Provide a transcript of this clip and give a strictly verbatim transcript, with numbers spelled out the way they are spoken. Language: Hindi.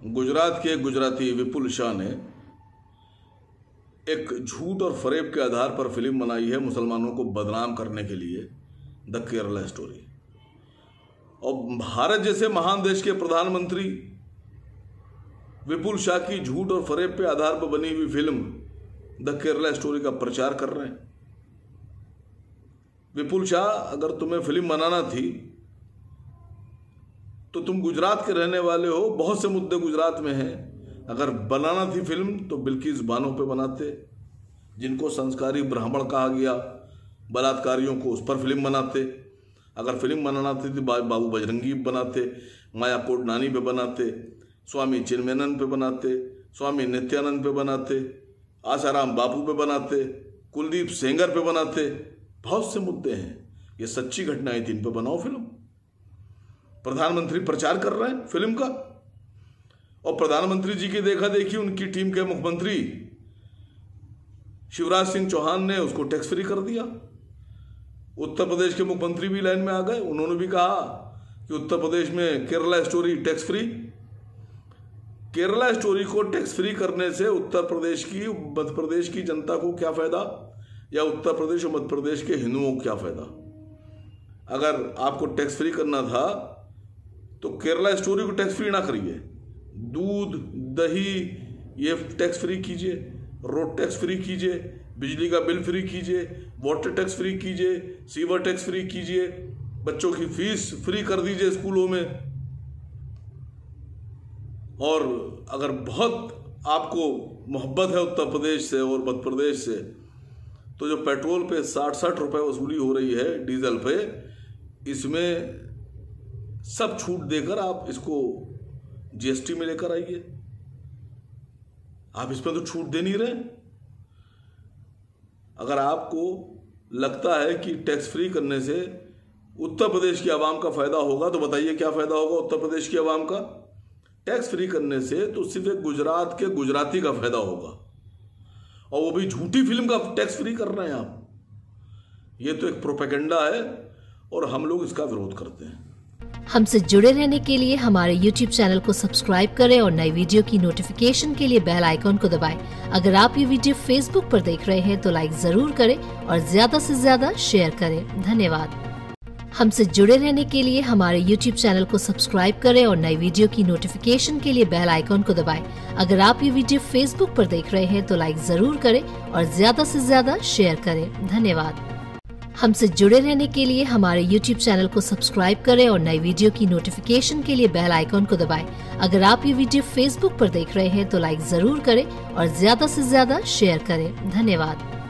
गुजरात के एक गुजराती विपुल शाह ने एक झूठ और फरेब के आधार पर फिल्म बनाई है मुसलमानों को बदनाम करने के लिए, द केरला स्टोरी। और भारत जैसे महान देश के प्रधानमंत्री विपुल शाह की झूठ और फरेब के आधार पर बनी हुई फिल्म द केरला स्टोरी का प्रचार कर रहे हैं। विपुल शाह, अगर तुम्हें फिल्म बनाना थी तो तुम गुजरात के रहने वाले हो, बहुत से मुद्दे गुजरात में हैं। अगर बनाना थी फिल्म तो बिल्किस बानो पे बनाते, जिनको संस्कारी ब्राह्मण कहा गया, बलात्कारियों को उस पर फिल्म बनाते। अगर फिल्म बनाना थी तो बाबू बजरंगी बनाते, माया कोडनानी पे बनाते, स्वामी चिन्मयानंद पे बनाते, स्वामी नित्यानंद पे बनाते, आसाराम बापू पे बनाते, कुलदीप सेंगर पे बनाते। बहुत से मुद्दे हैं, ये सच्ची घटनाएं थी, इन पे बनाओ फिल्म। प्रधानमंत्री प्रचार कर रहे हैं फिल्म का, और प्रधानमंत्री जी की देखा देखी उनकी टीम के मुख्यमंत्री शिवराज सिंह चौहान ने उसको टैक्स फ्री कर दिया। उत्तर प्रदेश के मुख्यमंत्री भी लाइन में आ गए, उन्होंने भी कहा कि उत्तर प्रदेश में केरला स्टोरी टैक्स फ्री। केरला स्टोरी को टैक्स फ्री करने से उत्तर प्रदेश की मध्य प्रदेश की जनता को क्या फायदा, या उत्तर प्रदेश और मध्य प्रदेश के हिंदुओं को क्या फायदा? अगर आपको टैक्स फ्री करना था तो केरला स्टोरी को टैक्स फ्री ना करिए, दूध दही ये टैक्स फ्री कीजिए, रोड टैक्स फ्री कीजिए, बिजली का बिल फ्री कीजिए, वाटर टैक्स फ्री कीजिए, सीवर टैक्स फ्री कीजिए, बच्चों की फीस फ्री कर दीजिए स्कूलों में। और अगर बहुत आपको मोहब्बत है उत्तर प्रदेश से और मध्य प्रदेश से, तो जो पेट्रोल पे साठ साठ रुपए वसूली हो रही है डीजल पे, इसमें सब छूट देकर आप इसको जीएसटी में लेकर आइए। आप इसमें तो छूट दे नहीं रहे। अगर आपको लगता है कि टैक्स फ्री करने से उत्तर प्रदेश की आवाम का फायदा होगा तो बताइए क्या फायदा होगा उत्तर प्रदेश की आवाम का? टैक्स फ्री करने से तो सिर्फ एक गुजरात के गुजराती का फायदा होगा, और वो भी झूठी फिल्म का टैक्स फ्री कर रहे हैं आप। ये तो एक प्रोपेगेंडा है और हम लोग इसका विरोध करते हैं। हमसे जुड़े रहने के लिए हमारे यूट्यूब चैनल को सब्सक्राइब करें और नई वीडियो की नोटिफिकेशन के लिए बेल आइकॉन को दबाएं। अगर आप ये वीडियो फेसबुक पर देख रहे हैं तो लाइक जरूर करें और ज्यादा से ज्यादा शेयर करें। धन्यवाद। हमसे जुड़े रहने के लिए हमारे यूट्यूब चैनल को सब्सक्राइब करें और नई वीडियो की नोटिफिकेशन के लिए बेल आइकॉन को दबाएं। अगर आप ये वीडियो फेसबुक पर देख रहे हैं तो लाइक जरूर करें और ज्यादा से ज्यादा शेयर करें। धन्यवाद। हमसे जुड़े रहने के लिए हमारे यूट्यूब चैनल को सब्सक्राइब करें और नई वीडियो की नोटिफिकेशन के लिए बेल आइकॉन को दबाएं। अगर आप ये वीडियो फेसबुक पर देख रहे हैं तो लाइक जरूर करें और ज्यादा से ज्यादा शेयर करें। धन्यवाद।